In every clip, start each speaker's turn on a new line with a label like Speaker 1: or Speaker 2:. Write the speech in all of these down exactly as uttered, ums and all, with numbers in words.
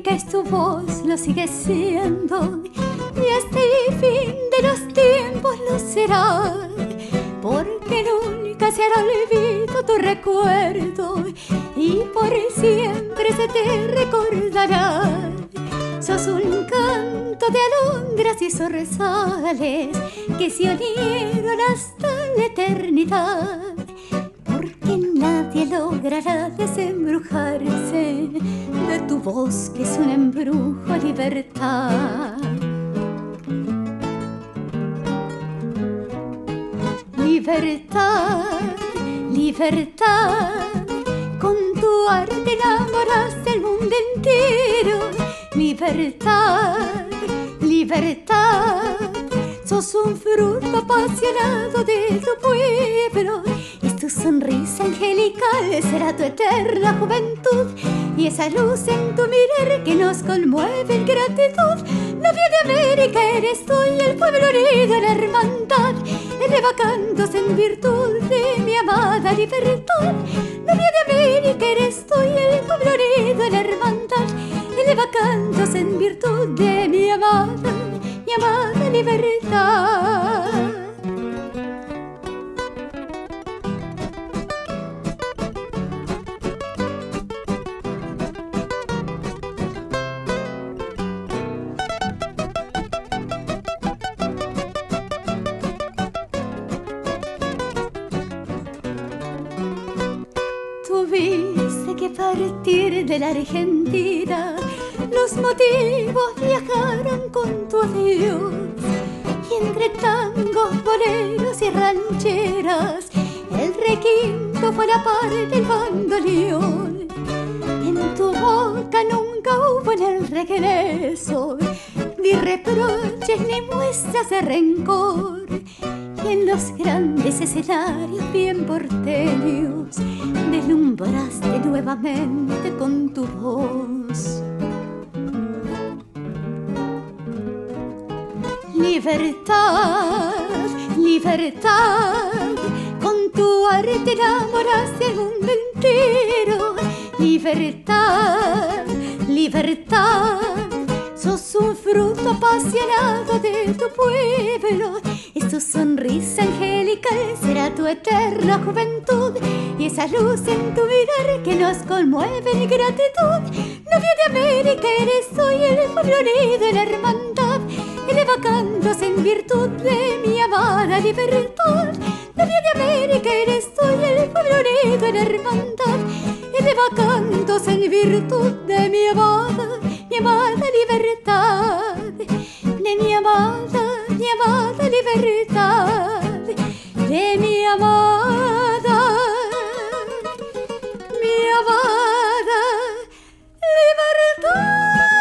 Speaker 1: que es tu voz lo sigue siendo, y hasta el fin de los tiempos lo será, porque nunca se hará olvido tu recuerdo y por siempre se te recordará. Sos un canto de alondras y zorzales que se unieron hasta la eternidad, porque nadie logrará desembrujarse de tu voz que es un embrujo, libertad. Libertad, libertad, con tu arte enamoras del mundo entero. Libertad, libertad, sos un fruto apasionado de tu pueblo. Es tu sonrisa angelical, será tu eterna juventud, y esa luz en tu mirar que nos conmueve en gratitud. Novia de América eres tú y el pueblo unido en la hermandad, eleva cantos en virtud de mi amada libertad. Novia de América eres tú y el pueblo unido en la hermandad, eleva cantos en virtud de mi amada, mi amada libertad. Tuviste que partir de la Argentina, los motivos viajaron con tu adiós, y entre tangos, boleros y rancheras, el requinto fue la par del bandoneón. En tu boca nunca hubo en el regreso ni reproches ni muestras de rencor, y en los grandes escenarios bien porteños deslumbraste nuevamente con tu voz. Libertad, libertad, con tu arte enamoraste al mundo entero. Libertad, libertad, sos un fruto apasionado de tu pueblo. Es tu sonrisa angelical, será tu eterna juventud, y esa luz en tu mirar que nos conmueve en gratitud. Novia de América eres tú y el pueblo unido en la hermandad, eleva cantos en virtud de mi amada libertad. Novia de América eres tú y el pueblo unido en la hermandad, eleva cantos en virtud de mi amada, mi amada libertad, de mi amada, mi amada libertad, de mi amada, mi amada libertad.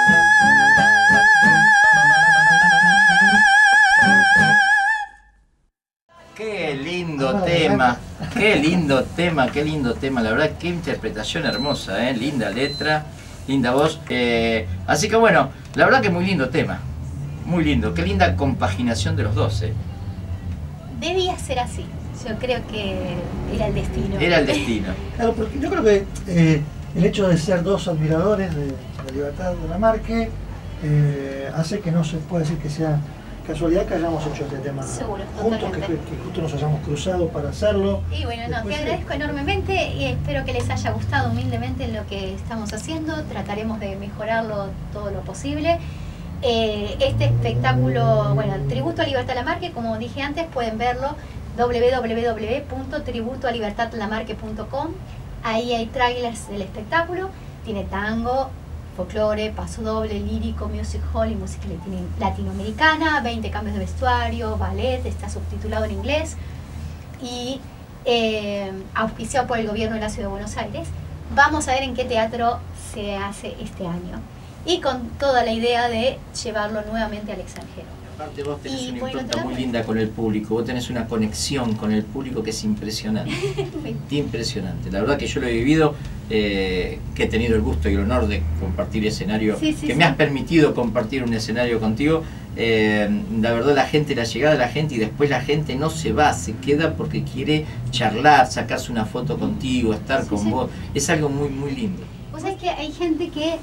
Speaker 2: Qué lindo tema, qué lindo tema, qué lindo tema, la verdad, qué interpretación hermosa, ¿eh? Linda letra, linda voz, eh, así que bueno, la verdad que muy lindo tema, muy lindo, qué linda compaginación de los dos, ¿eh?
Speaker 3: Debía ser así, yo creo que era el destino.
Speaker 2: Era el destino.
Speaker 4: Claro, porque yo creo que eh, el hecho de ser dos admiradores de la libertad de Lamarque eh, hace que no se pueda decir que sea casualidad que hayamos hecho este tema
Speaker 3: Seguro,
Speaker 4: juntos, que, que justo nos hayamos cruzado para hacerlo.
Speaker 3: Y bueno, no,
Speaker 4: Después,
Speaker 3: te agradezco enormemente y espero que les haya gustado humildemente lo que estamos haciendo. Trataremos de mejorarlo todo lo posible. Eh, este espectáculo, bueno, Tributo a Libertad Lamarque, como dije antes, pueden verlo doble u doble u doble u punto tributo a libertad lamarque punto com. Ahí hay trailers del espectáculo, tiene tango, folclore, paso doble, lírico, music hall y música latinoamericana, veinte cambios de vestuario, ballet, está subtitulado en inglés y eh, auspiciado por el gobierno de la Ciudad de Buenos Aires. Vamos a ver en qué teatro se hace este año y con toda la idea de llevarlo nuevamente al extranjero.
Speaker 2: Aparte vos tenés
Speaker 3: Y
Speaker 2: una
Speaker 3: bueno,
Speaker 2: impronta muy
Speaker 3: también.
Speaker 2: linda con el público, vos tenés una conexión con el público que es impresionante, impresionante. La verdad que yo lo he vivido, eh, que he tenido el gusto y el honor de compartir escenario,
Speaker 3: Sí, sí,
Speaker 2: que
Speaker 3: sí.
Speaker 2: me has permitido compartir un escenario contigo. Eh, la verdad la gente, la llegada de la gente y después la gente no se va, se queda porque quiere charlar, sacarse una foto contigo, estar
Speaker 3: Sí,
Speaker 2: con
Speaker 3: sí.
Speaker 2: vos, es algo muy muy lindo.
Speaker 3: Vos sabés que hay gente que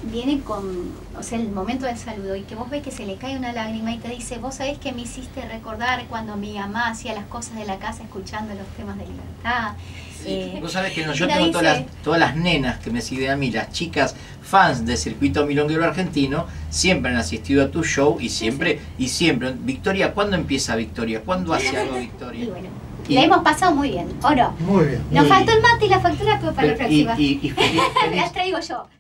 Speaker 3: viene con, o sea, el momento del saludo y que vos ves que se le cae una lágrima y te dice, vos sabés que me hiciste recordar cuando mi mamá hacía las cosas de la casa escuchando los temas de libertad.
Speaker 2: Sí,
Speaker 3: eh,
Speaker 2: vos sabés que no, yo
Speaker 3: mira,
Speaker 2: tengo todas,
Speaker 3: dice-
Speaker 2: las, todas las nenas que me siguen a mí, las chicas fans del circuito milonguero argentino, siempre han asistido a tu show y siempre, y siempre, Victoria, ¿cuándo empieza Victoria? ¿Cuándo hace algo
Speaker 3: Y
Speaker 2: Victoria?
Speaker 3: bueno,
Speaker 2: Y-
Speaker 3: la hemos pasado muy bien, ¿o no?
Speaker 4: Muy bien.
Speaker 3: Nos
Speaker 2: Y-
Speaker 3: faltó el mate y la factura, pero para la
Speaker 2: Pero- y,
Speaker 3: próxima.
Speaker 2: y- y feliz- feliz-
Speaker 3: Las traigo yo.